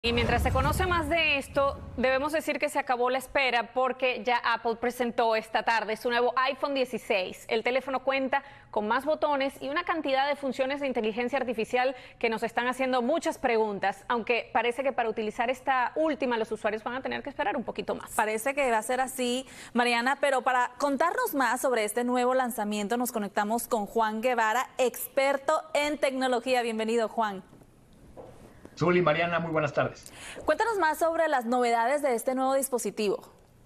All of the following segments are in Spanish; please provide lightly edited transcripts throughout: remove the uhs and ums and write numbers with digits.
Y mientras se conoce más de esto, debemos decir que se acabó la espera porque ya Apple presentó esta tarde su nuevo iPhone 16. El teléfono cuenta con más botones y una cantidad de funciones de inteligencia artificial que nos están haciendo muchas preguntas, aunque parece que para utilizar esta última los usuarios van a tener que esperar un poquito más. Parece que va a ser así, Mariana, pero para contarnos más sobre este nuevo lanzamiento nos conectamos con Juan Guevara, experto en tecnología. Bienvenido, Juan. Zuli, Mariana, muy buenas tardes. Cuéntanos más sobre las novedades de este nuevo dispositivo.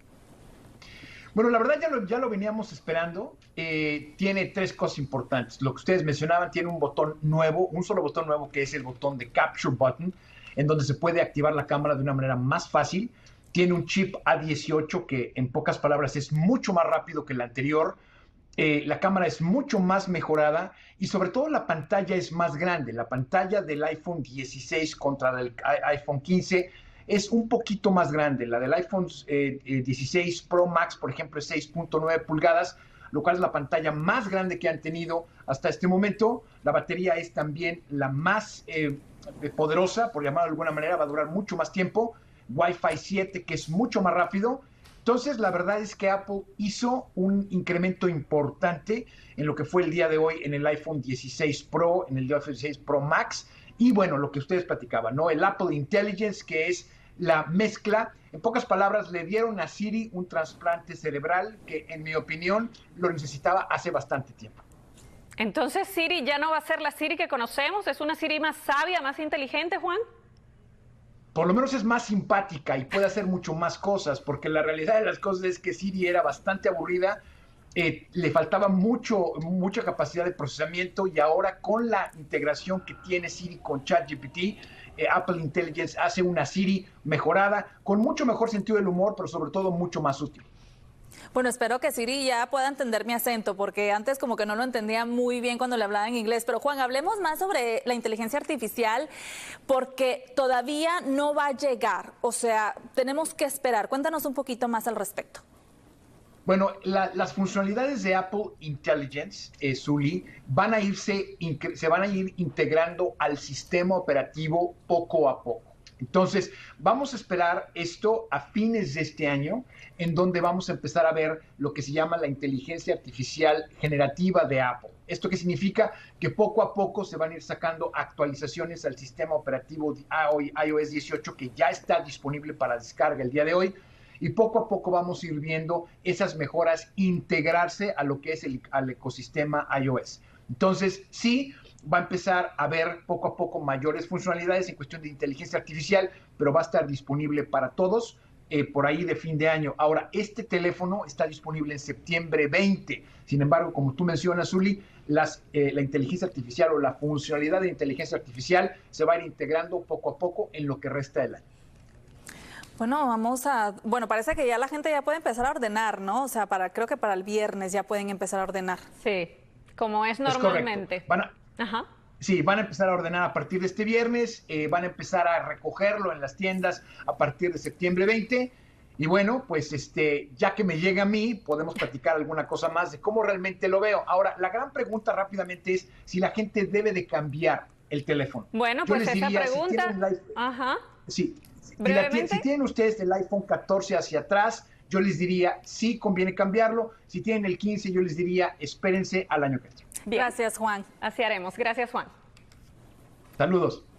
Bueno, la verdad ya lo veníamos esperando. Tiene tres cosas importantes. Lo que ustedes mencionaban, tiene un botón nuevo, un solo botón nuevo, que es el botón de Capture Button, en donde se puede activar la cámara de una manera más fácil. Tiene un chip A18 que, en pocas palabras, es mucho más rápido que el anterior. La cámara es mucho más mejorada y sobre todo la pantalla es más grande. La pantalla del iPhone 16 contra la del iPhone 15 es un poquito más grande. La del iPhone 16 Pro Max, por ejemplo, es 6.9 pulgadas, lo cual es la pantalla más grande que han tenido hasta este momento. La batería es también la más poderosa, por llamarlo de alguna manera, va a durar mucho más tiempo. Wi-Fi 7, que es mucho más rápido. Entonces, la verdad es que Apple hizo un incremento importante en lo que fue el día de hoy en el iPhone 16 Pro, en el iPhone 16 Pro Max, y bueno, lo que ustedes platicaban, ¿no? El Apple Intelligence, que es la mezcla. En pocas palabras, le dieron a Siri un trasplante cerebral que, en mi opinión, lo necesitaba hace bastante tiempo. Entonces, Siri ya no va a ser la Siri que conocemos, ¿es una Siri más sabia, más inteligente, Juan? Por lo menos es más simpática y puede hacer mucho más cosas, porque la realidad de las cosas es que Siri era bastante aburrida, le faltaba mucha capacidad de procesamiento, y ahora con la integración que tiene Siri con ChatGPT, Apple Intelligence hace una Siri mejorada, con mucho mejor sentido del humor, pero sobre todo mucho más útil. Bueno, espero que Siri ya pueda entender mi acento, porque antes como que no lo entendía muy bien cuando le hablaba en inglés. Pero Juan, hablemos más sobre la inteligencia artificial, porque todavía no va a llegar. O sea, tenemos que esperar. Cuéntanos un poquito más al respecto. Bueno, las funcionalidades de Apple Intelligence, Zuli, se van a ir integrando al sistema operativo poco a poco. Entonces, vamos a esperar esto a fines de este año, en donde vamos a empezar a ver lo que se llama la inteligencia artificial generativa de Apple. ¿Esto qué significa? Que poco a poco se van a ir sacando actualizaciones al sistema operativo de iOS 18, que ya está disponible para descarga el día de hoy, y poco a poco vamos a ir viendo esas mejoras integrarse a lo que es al ecosistema iOS. Entonces, sí, va a empezar a ver poco a poco mayores funcionalidades en cuestión de inteligencia artificial, pero va a estar disponible para todos por ahí de fin de año. Ahora, este teléfono está disponible en septiembre 20. Sin embargo, como tú mencionas, Zuli, la inteligencia artificial o la funcionalidad de inteligencia artificial se va a ir integrando poco a poco en lo que resta del año. Bueno, parece que ya la gente ya puede empezar a ordenar, ¿no? O sea, creo que para el viernes ya pueden empezar a ordenar. Sí, como es normalmente. Sí, van a empezar a ordenar a partir de este viernes, van a empezar a recogerlo en las tiendas a partir de septiembre 20. Y bueno, pues ya que me llega a mí, podemos platicar alguna cosa más de cómo realmente lo veo. Ahora, la gran pregunta rápidamente es si la gente debe de cambiar el teléfono. Bueno, pues esa pregunta. Sí. Brevemente. Si tienen ustedes el iPhone 14 hacia atrás, yo les diría, sí, conviene cambiarlo. Si tienen el 15, yo les diría, espérense al año que entra. Gracias, Juan. Así haremos. Gracias, Juan. Saludos.